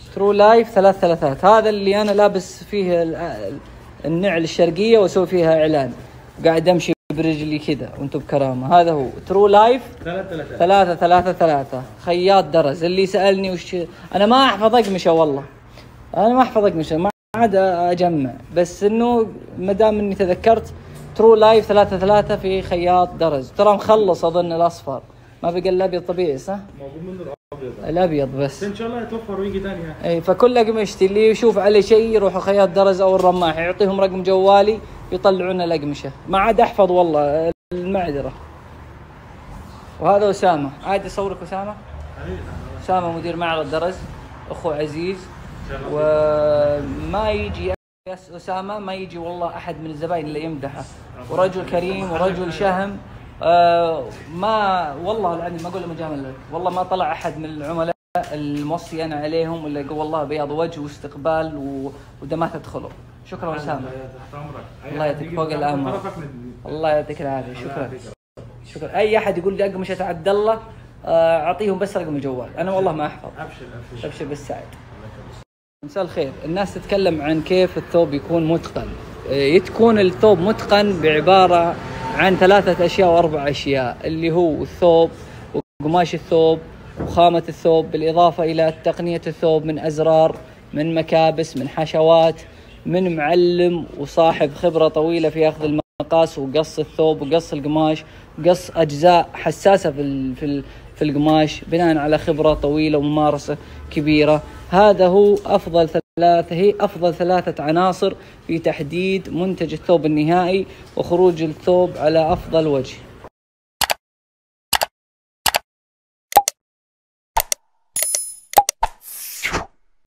ترو لايف 3 ثلاثات. هذا اللي انا لابس فيه النعل الشرقيه واسوي فيها اعلان، قاعد امشي برجلي كذا وانتم بكرامه. هذا هو ترو لايف 3 3 خياط درز. اللي سالني وش انا ما احفظ اقمشه، والله انا ما احفظ اقمشه، ما عاد اجمع، بس انه ما دام اني تذكرت ترو لايف 3 3 في خياط درز. ترى مخلص اظن الاصفر، ما بقى الابيض طبيعي صح؟ موجود منه الابيض. الابيض بس ان شاء الله يتوفر ويجي ثاني يعني. اي فكل اقمشتي اللي يشوف عليه شيء يروحوا خياط درز او الرماح، يعطيهم رقم جوالي يطلعون الاقمشه. ما عاد احفظ والله، المعذره. وهذا اسامه، عادي اصورك اسامه؟ اسامه مدير معرض درز، اخو عزيز، وما يجي اسامه ما يجي والله احد من الزباين اللي يمدحه، ورجل كريم ورجل شهم. ما والله العظيم ما اقول مجامله لك، والله ما طلع احد من العملاء الموصي انا عليهم ولا يقول والله بياض وجه واستقبال وده ما تدخله. شكرا اسامه، الله يعطيك فوق الامر، الله يعطيك العافيه. شكرا. اي احد يقول لي اقمشه عبد الله اعطيهم بس رقم الجوال، انا والله ما احفظ. ابشر بالسعد. مساء الخير. الناس تتكلم عن كيف الثوب يكون متقن. يكون الثوب متقن بعبارة عن 3 أشياء و4 أشياء، اللي هو الثوب وقماش الثوب وخامة الثوب، بالإضافة إلى تقنية الثوب من أزرار، من مكابس، من حشوات، من معلم وصاحب خبرة طويلة في أخذ المقاس وقص الثوب وقص القماش وقص أجزاء حساسة في القماش بناء على خبرة طويلة وممارسة كبيرة. هذا هو أفضل 3 عناصر في تحديد منتج الثوب النهائي وخروج الثوب على أفضل وجه.